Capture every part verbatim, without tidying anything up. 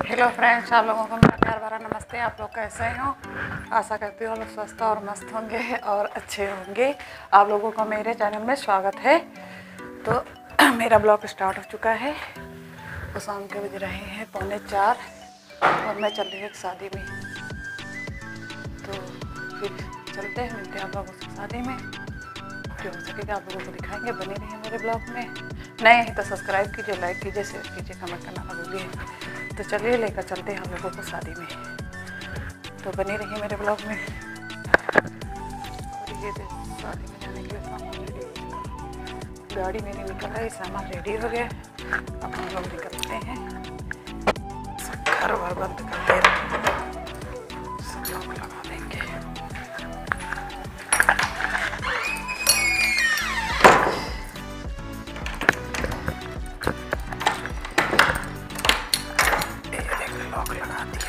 Hello friends, आप लोगों को मेरा प्यार भरा नमस्ते। आप लोग कैसे हो? आशा करती हूँ लोग स्वस्थ और मस्त होंगे और अच्छे होंगे। आप लोगों का मेरे चैनल में स्वागत है। तो मेरा ब्लॉग स्टार्ट हो चुका है और शाम के बज रहे हैं पौने चार और मैं चल रही हूँ एक शादी में। तो फिर चलते हैं, मिलते हैं आप लोगों से शादी में। जो हो सकेगा आप लोगों को दिखाएंगे। बने रहिए मेरे ब्लॉग में। नए हैं तो सब्सक्राइब कीजिए, लाइक कीजिए, शेयर कीजिए, कमेंट करना ना भूलिए। तो चलिए लेकर चलते हैं हम लोगों को शादी में। तो बने रहिए मेरे ब्लॉग में। और ये शादी में जाने के लिए सामान रेडी हो चुका। गाड़ी मेरी निकल रही, सामान रेडी हो गया। अब हम लोग निकलते हैं। घर भर बंद करते हैं, सब लोग लगा देंगे। लॉक लगा दिया।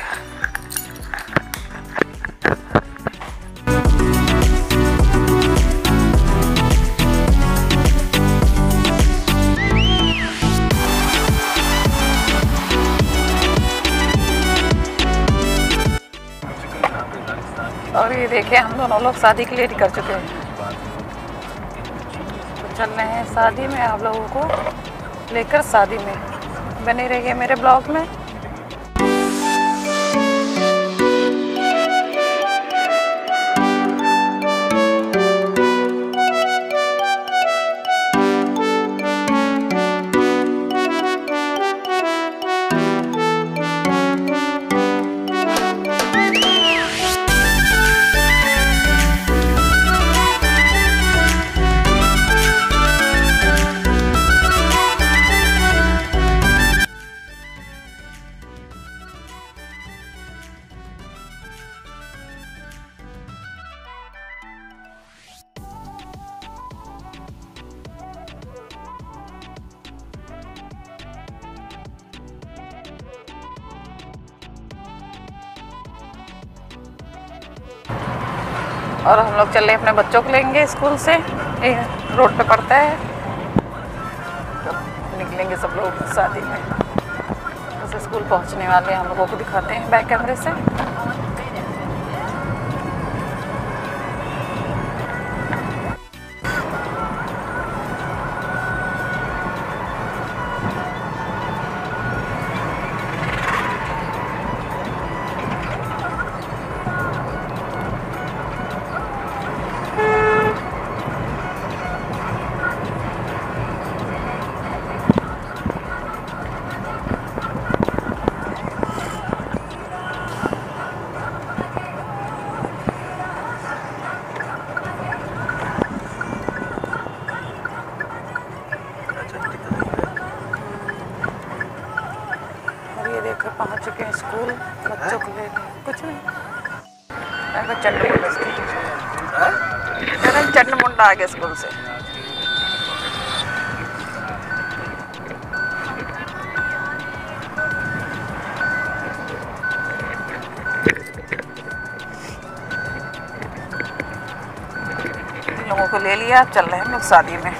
और ये देखिए हम दोनों लोग शादी के लिए कर चुके हैं। तो चल रहे हैं शादी में, आप लोगों को लेकर शादी में। बने रहिए मेरे ब्लॉग में। और हम लोग चले अपने बच्चों को लेंगे स्कूल से। रोड पे पड़ता है तो निकलेंगे सब लोग शादी में। बस स्कूल पहुंचने वाले हम लोगों को दिखाते हैं बैक कैमरे से। ये देखो पहुंच चुके हैं स्कूल बच्चों को लेकर। कुछ नहीं, चटनी चटन मुंडा आ गया स्कूल से। इन लोगों को ले लिया, चल रहे हैं हम लोग शादी में।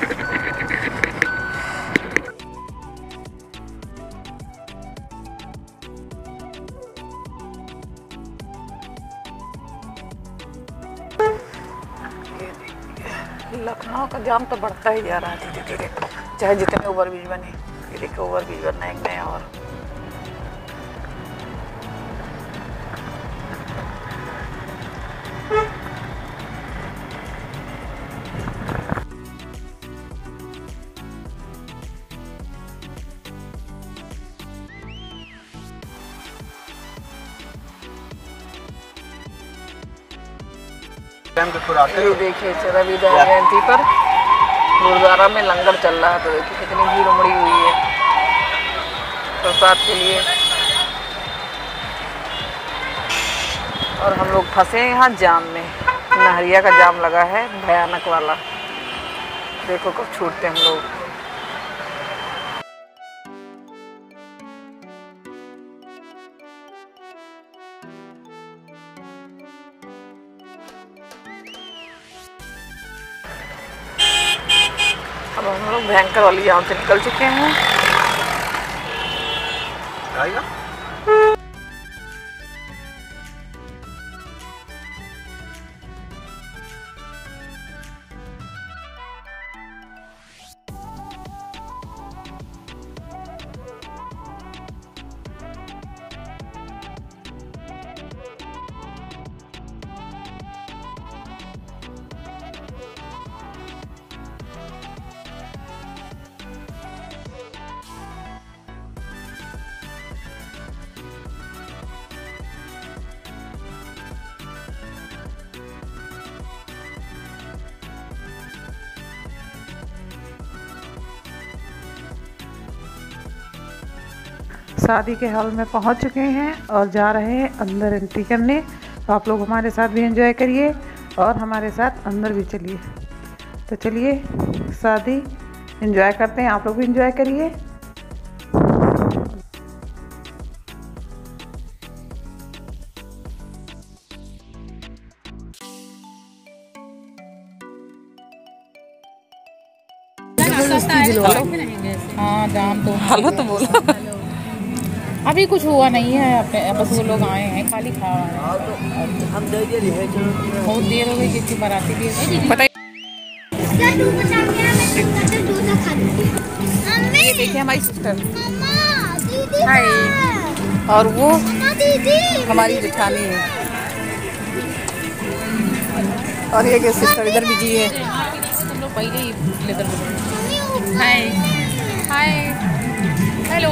लखनऊ का जाम तो बढ़ता ही जा रहा है धीरे धीरे, चाहे जितने ओवरब्रिज बने। ये देखो ओवरब्रिज बनना एक नया। और ये देखिए रविदास जयंती पर गुरुद्वारा में लंगर चल रहा है। तो देखिए कितनी भीड़ उमड़ी हुई है प्रसाद के लिए। और हम लोग फंसे हैं यहाँ जाम में। नहरिया का जाम लगा है भयानक वाला। देखो कब छूटते हम लोग। अब हम लोग भयंकर वाली जाम से निकल चुके हैं। शादी के हॉल में पहुंच चुके हैं और जा रहे हैं अंदर एंट्री करने। तो आप लोग हमारे साथ भी एंजॉय करिए और हमारे साथ अंदर भी चलिए। तो चलिए शादी एंजॉय करते हैं, आप लोग भी एंजॉय करिए। हाँ जान तो हेलो तो बोलो। अभी कुछ हुआ नहीं है, अपने बस वो लोग आए हैं, खाली खा हम दे दे रहे हैं। बहुत देर हो गई किसी बाराती भी पता क्या तू बचा गया, मैं चिकन से डोसा खा लूंगी। मम्मी ये देखिए हमारी सिस्टर मम्मा दीदी हाय, है। और वो मम्मा दीदी हमारी जेठानी है। और ये के सिस्टर इधर बिजी है। तुम लोग पहले ही लेकर मम्मी ऊपर हाय हाय हेलो।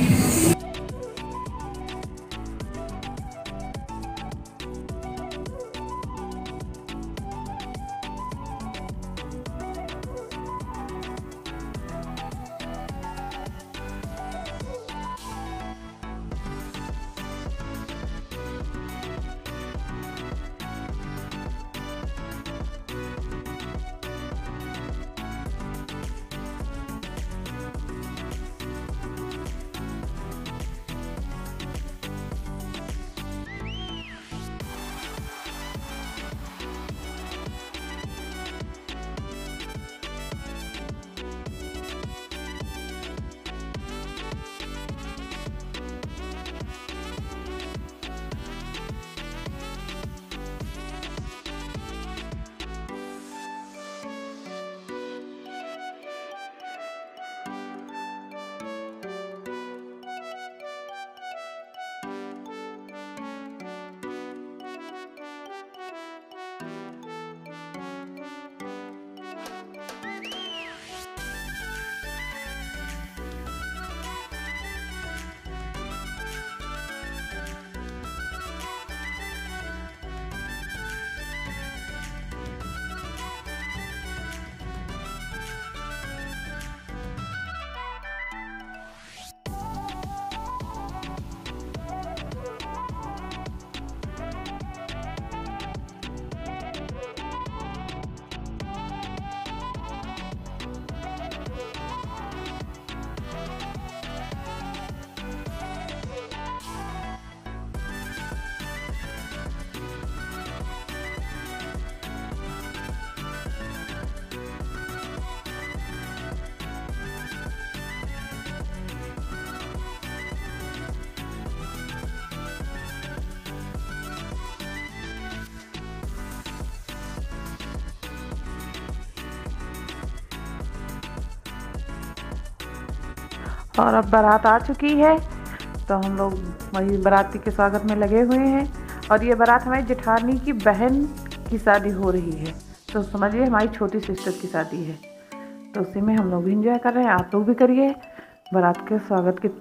और अब बारात आ चुकी है, तो हम लोग वही बाराती के स्वागत में लगे हुए हैं। और ये बारात हमारी जेठानी की बहन की शादी हो रही है, तो समझिए हमारी छोटी सिस्टर की शादी है। तो उसी में हम लोग भी इंजॉय कर रहे हैं, आप लोग भी करिए बारात के स्वागत के।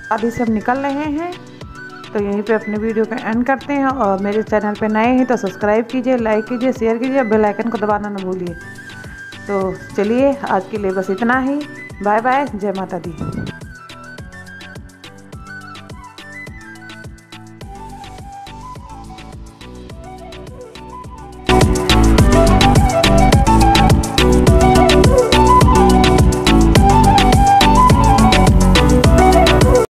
अभी सब निकल रहे हैं। तो यहीं पे अपने वीडियो का एंड करते हैं। और मेरे चैनल पे नए हैं तो सब्सक्राइब कीजिए, लाइक कीजिए, शेयर कीजिए, बेल आइकन को दबाना ना भूलिए। तो चलिए आज के लिए बस इतना ही। बाय बाय, जय माता दी।